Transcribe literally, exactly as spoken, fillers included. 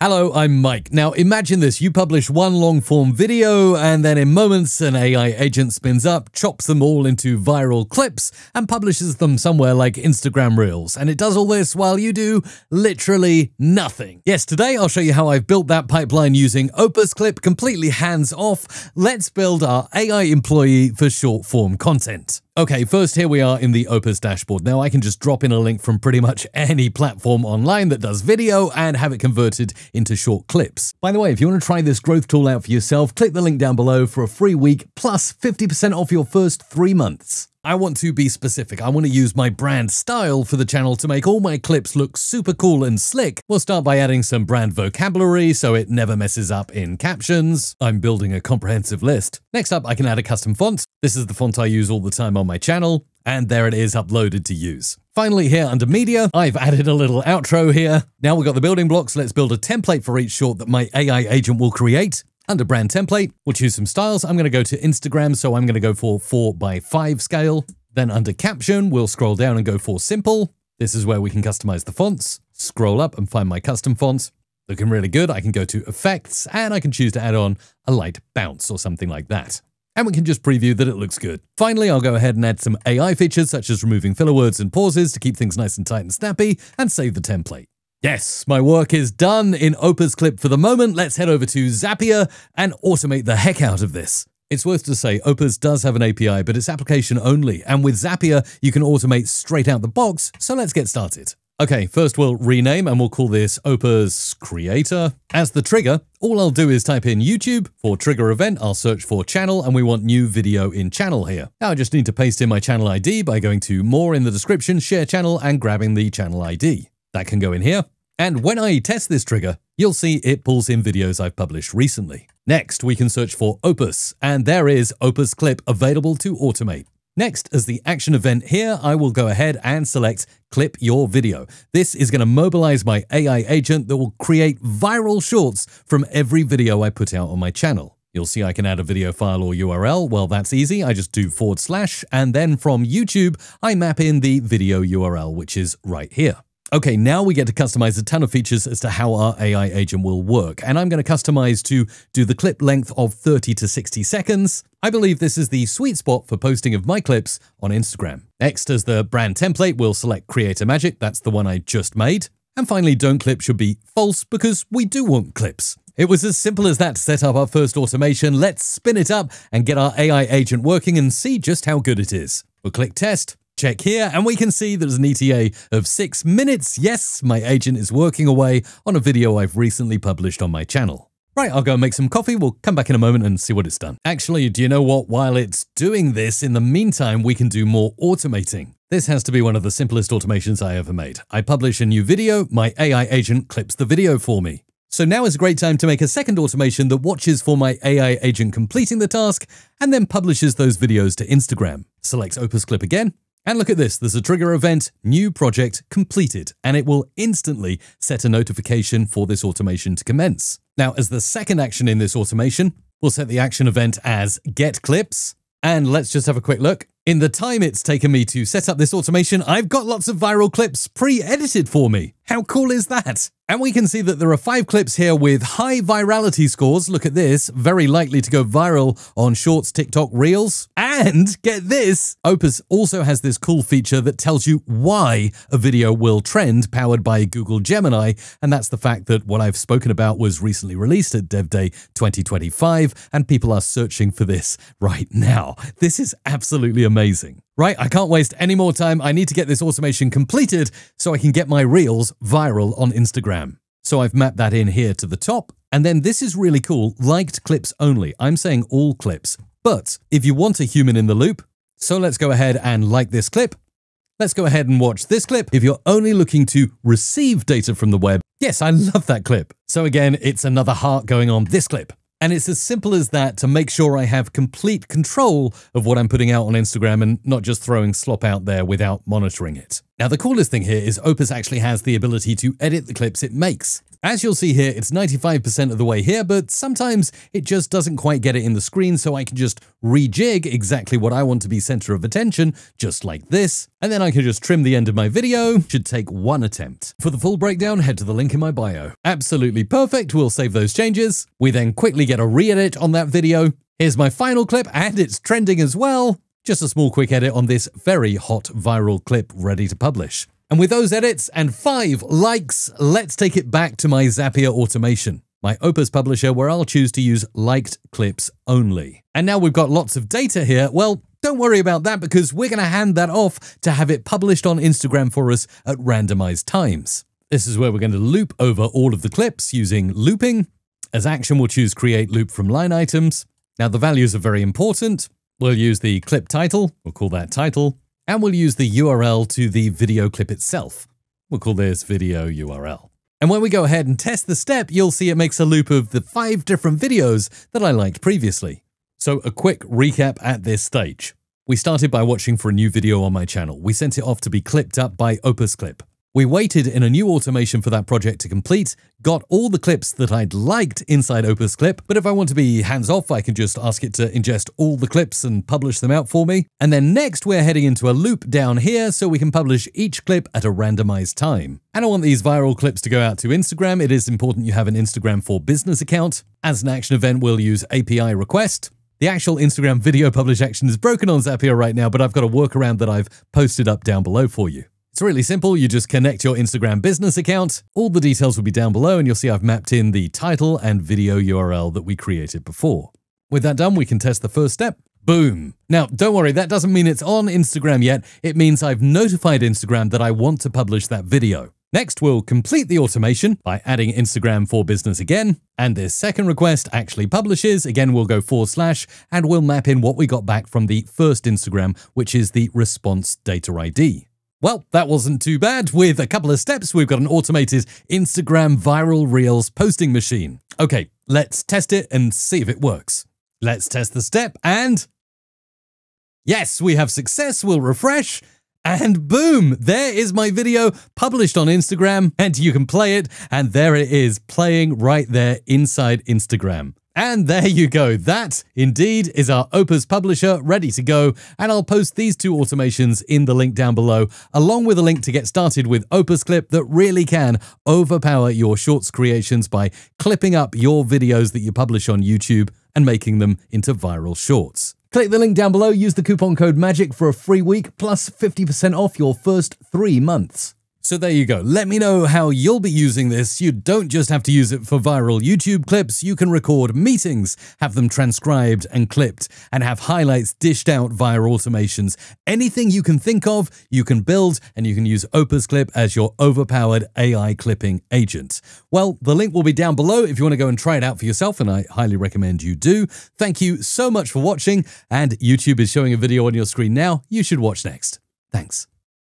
Hello, I'm Mike. Now imagine this, you publish one long form video and then in moments an A I agent spins up, chops them all into viral clips and publishes them somewhere like Instagram Reels. And it does all this while you do literally nothing. Yes, today I'll show you how I've built that pipeline using OpusClip completely hands off. Let's build our A I employee for short form content. Okay, first here we are in the Opus dashboard. Now I can just drop in a link from pretty much any platform online that does video and have it converted into short clips. By the way, if you want to try this growth tool out for yourself, click the link down below for a free week plus fifty percent off your first three months. I want to be specific. I want to use my brand style for the channel to make all my clips look super cool and slick. We'll start by adding some brand vocabulary so it never messes up in captions. I'm building a comprehensive list. Next up, I can add a custom font. This is the font I use all the time on my channel, and there it is uploaded to use. Finally, here under media, I've added a little outro here. Now we've got the building blocks. Let's build a template for each short that my A I agent will create. Under brand template, we'll choose some styles. I'm going to go to Instagram, so I'm going to go for four by five scale. Then under caption, we'll scroll down and go for simple. This is where we can customize the fonts. Scroll up and find my custom fonts. Looking really good. I can go to effects and I can choose to add on a light bounce or something like that. And we can just preview that it looks good. Finally, I'll go ahead and add some A I features such as removing filler words and pauses to keep things nice and tight and snappy, and save the template. Yes, my work is done in OpusClip for the moment. Let's head over to Zapier and automate the heck out of this. It's worth to say Opus does have an A P I, but it's application only. And with Zapier, you can automate straight out the box. So let's get started. Okay, first we'll rename and we'll call this Opus Creator. As the trigger, all I'll do is type in YouTube. For trigger event, I'll search for channel and we want new video in channel here. Now I just need to paste in my channel I D by going to more in the description, share channel and grabbing the channel I D. That can go in here. And when I test this trigger, you'll see it pulls in videos I've published recently. Next, we can search for Opus, and there is OpusClip available to automate. Next, as the action event here, I will go ahead and select Clip Your Video. This is going to mobilize my A I agent that will create viral shorts from every video I put out on my channel. You'll see I can add a video file or U R L. Well, that's easy. I just do forward slash, and then from YouTube, I map in the video U R L, which is right here. Okay, now we get to customize a ton of features as to how our A I agent will work. And I'm going to customize to do the clip length of thirty to sixty seconds. I believe this is the sweet spot for posting of my clips on Instagram. Next, as the brand template, we'll select Creator Magic. That's the one I just made. And finally, don't clip should be false because we do want clips. It was as simple as that to set up our first automation. Let's spin it up and get our A I agent working and see just how good it is. We'll click test. Check here, and we can see there's an E T A of six minutes. Yes, my agent is working away on a video I've recently published on my channel. Right, I'll go and make some coffee. We'll come back in a moment and see what it's done. Actually, do you know what? While it's doing this, in the meantime, we can do more automating. This has to be one of the simplest automations I ever made. I publish a new video, my A I agent clips the video for me. So now is a great time to make a second automation that watches for my A I agent completing the task and then publishes those videos to Instagram. Select OpusClip again. And look at this, there's a trigger event, new project completed, and it will instantly set a notification for this automation to commence. Now, as the second action in this automation, we'll set the action event as get clips. And let's just have a quick look. In the time it's taken me to set up this automation, I've got lots of viral clips pre-edited for me. How cool is that? And we can see that there are five clips here with high virality scores. Look at this, very likely to go viral on Shorts, TikTok, Reels. And get this, Opus also has this cool feature that tells you why a video will trend, powered by Google Gemini. And that's the fact that what I've spoken about was recently released at Dev Day twenty twenty-five, and people are searching for this right now. This is absolutely amazing. Right, I can't waste any more time. I need to get this automation completed so I can get my Reels viral on Instagram. So I've mapped that in here to the top. And then this is really cool, liked clips only. I'm saying all clips. But if you want a human in the loop, so let's go ahead and like this clip. Let's go ahead and watch this clip. If you're only looking to receive data from the web, yes, I love that clip. So again, it's another heart going on this clip. And it's as simple as that to make sure I have complete control of what I'm putting out on Instagram and not just throwing slop out there without monitoring it. Now, the coolest thing here is Opus actually has the ability to edit the clips it makes. As you'll see here, it's ninety-five percent of the way here, but sometimes it just doesn't quite get it in the screen, so I can just rejig exactly what I want to be center of attention, just like this, and then I can just trim the end of my video. Should take one attempt. For the full breakdown, head to the link in my bio. Absolutely perfect, we'll save those changes. We then quickly get a re-edit on that video. Here's my final clip, and it's trending as well. Just a small quick edit on this very hot viral clip ready to publish. And with those edits and five likes, let's take it back to my Zapier automation, my Opus publisher where I'll choose to use liked clips only. And now we've got lots of data here. Well, don't worry about that because we're going to hand that off to have it published on Instagram for us at randomized times. This is where we're going to loop over all of the clips using looping. As action, we'll choose create loop from line items. Now the values are very important. We'll use the clip title, we'll call that title, and we'll use the U R L to the video clip itself. We'll call this video U R L. And when we go ahead and test the step, you'll see it makes a loop of the five different videos that I liked previously. So a quick recap at this stage. We started by watching for a new video on my channel. We sent it off to be clipped up by OpusClip. We waited in a new automation for that project to complete, got all the clips that I'd liked inside OpusClip, but if I want to be hands-off, I can just ask it to ingest all the clips and publish them out for me. And then next, we're heading into a loop down here so we can publish each clip at a randomized time. And I want these viral clips to go out to Instagram. It is important you have an Instagram for Business account. As an action event, we'll use A P I request. The actual Instagram video publish action is broken on Zapier right now, but I've got a workaround that I've posted up down below for you. It's really simple. You just connect your Instagram business account. All the details will be down below, and you'll see I've mapped in the title and video U R L that we created before. With that done, we can test the first step. Boom. Now, don't worry, that doesn't mean it's on Instagram yet. It means I've notified Instagram that I want to publish that video. Next, we'll complete the automation by adding Instagram for Business again. And this second request actually publishes. Again, we'll go forward slash, and we'll map in what we got back from the first Instagram, which is the response data I D. Well, that wasn't too bad. With a couple of steps, we've got an automated Instagram viral Reels posting machine. Okay, let's test it and see if it works. Let's test the step and... yes, we have success. We'll refresh. And boom, there is my video published on Instagram, and you can play it. And there it is playing right there inside Instagram. And there you go. That indeed is our Opus publisher ready to go. And I'll post these two automations in the link down below, along with a link to get started with OpusClip that really can overpower your shorts creations by clipping up your videos that you publish on YouTube and making them into viral shorts. Click the link down below, use the coupon code MAGIC for a free week plus fifty percent off your first three months. So there you go. Let me know how you'll be using this. You don't just have to use it for viral YouTube clips. You can record meetings, have them transcribed and clipped, and have highlights dished out via automations. Anything you can think of, you can build, and you can use OpusClip as your overpowered A I clipping agent. Well, the link will be down below if you want to go and try it out for yourself, and I highly recommend you do. Thank you so much for watching, and YouTube is showing a video on your screen now you should watch next. Thanks.